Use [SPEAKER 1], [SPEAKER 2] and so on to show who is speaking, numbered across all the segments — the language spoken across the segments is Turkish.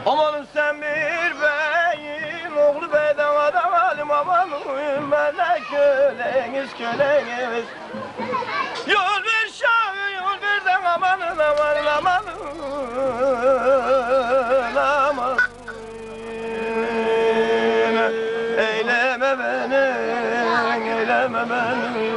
[SPEAKER 1] Amanın sen bir beyin, oğlu beyden adam alim amanın ben de köleniz. Yol ver şahı, yol verden amanın amanın. Eyleme beni, eyleme beni.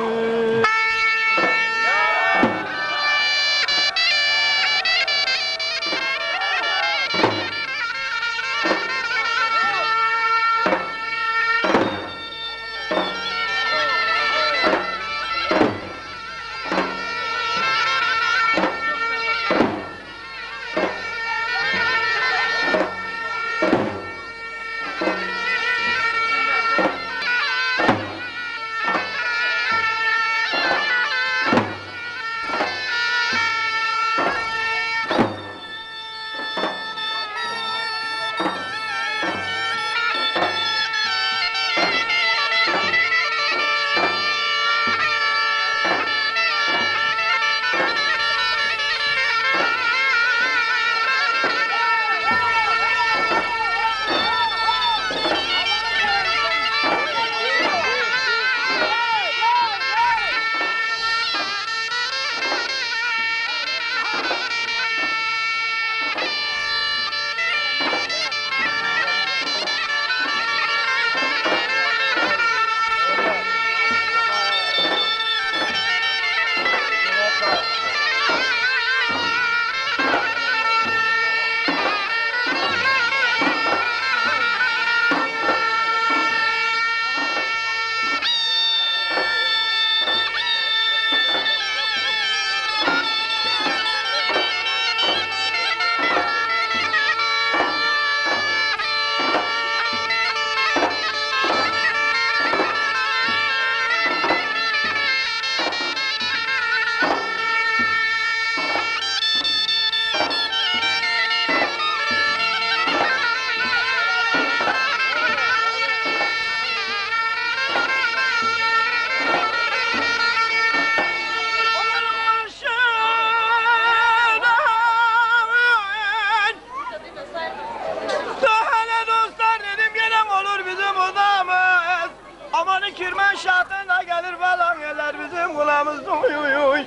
[SPEAKER 1] Kirmen şahtına gelir falan gelir bizim kulağımız duyuyor.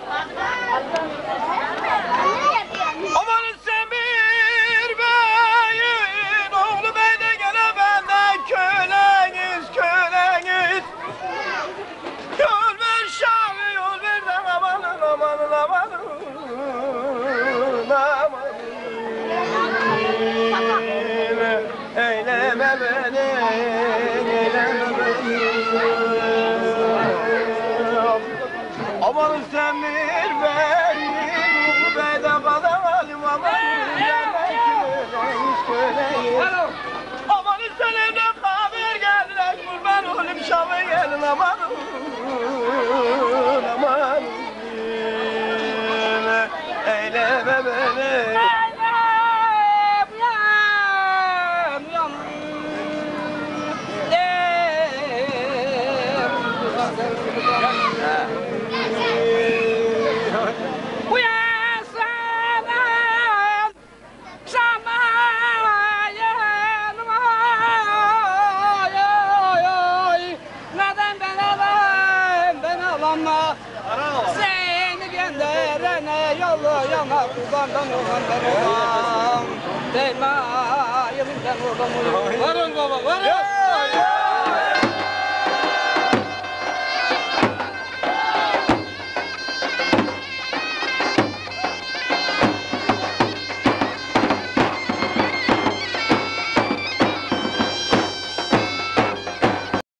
[SPEAKER 1] Amanın sen bir beyin, oğlu beyde gele benden köleniz. Yol ver şahı, yol ver de amanın. Eyleme beni, eyleme beni. Amanın sen bir beyin, oğlu beyden kadar alim amanın köleyiz. Amanın sen evden haber geldiler, kurban oğlum Şam'a gelin amanın. Eyleme beni.
[SPEAKER 2] Seni gönderene yolu yana kurbandan olanlar olan. Değme elimden oradan. Varın baba varın.